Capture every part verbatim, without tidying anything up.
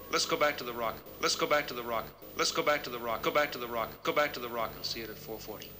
Let's go back to the rock. Let's go back to the rock. Let's go back to the rock. Go back to the rock. Go back to the rock and see it at four forty.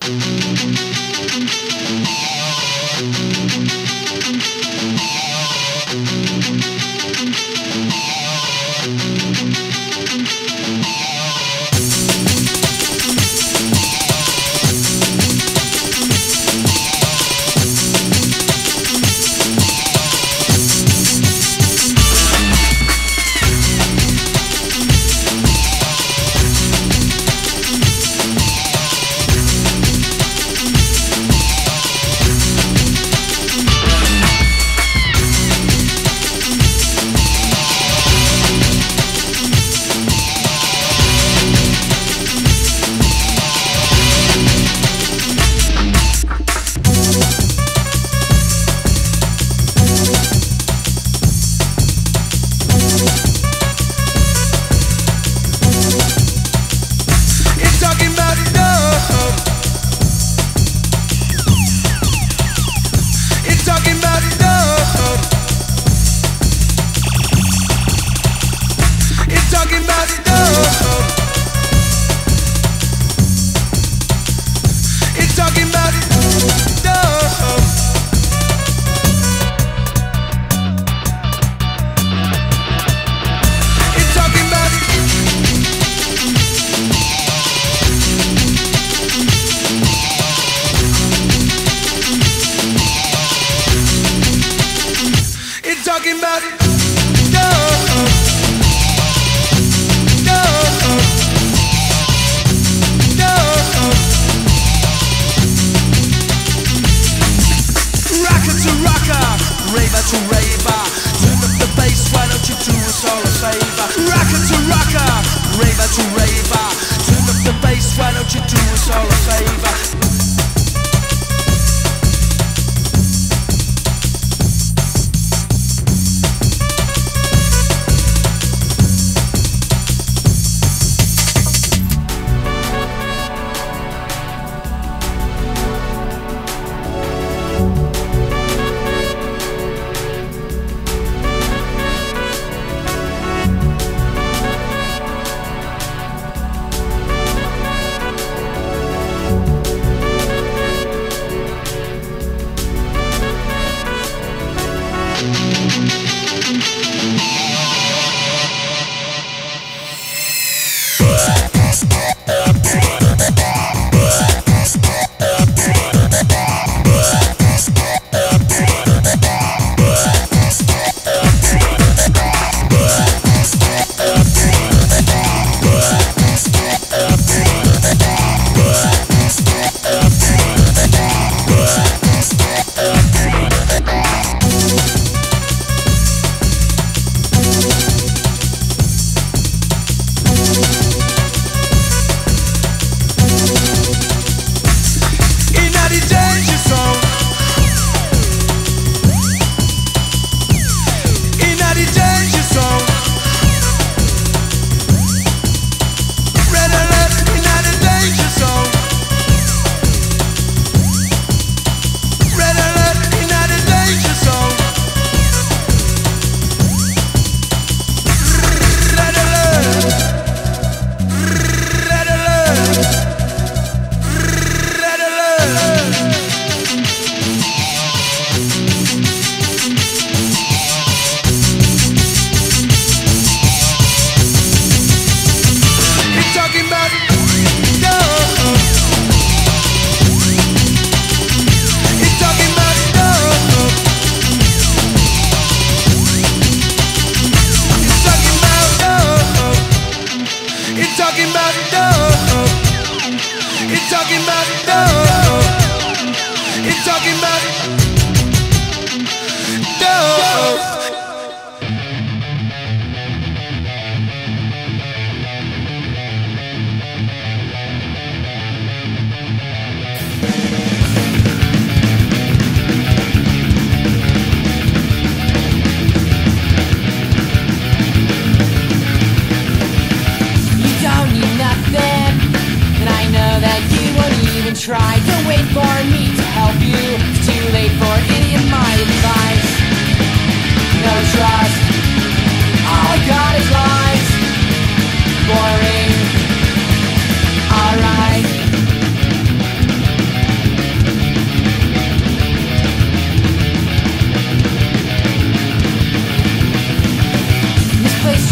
Try to wait for me to help you. It's too late for any of my advice. No trust, all I got is lies.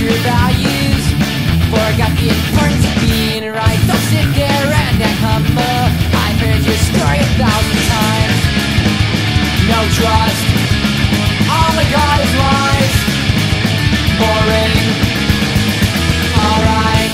your values. Forgot the importance of being right. Don't sit there and act humble. I've heard your story a thousand times. No trust, all I got is lies. Boring, alright.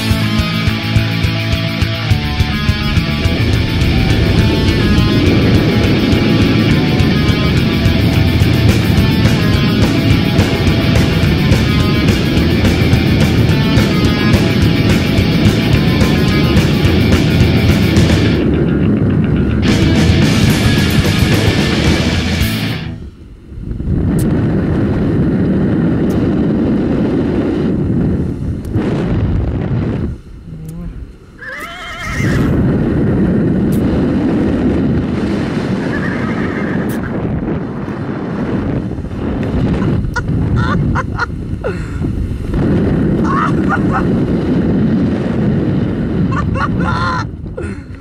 Ha ha ha!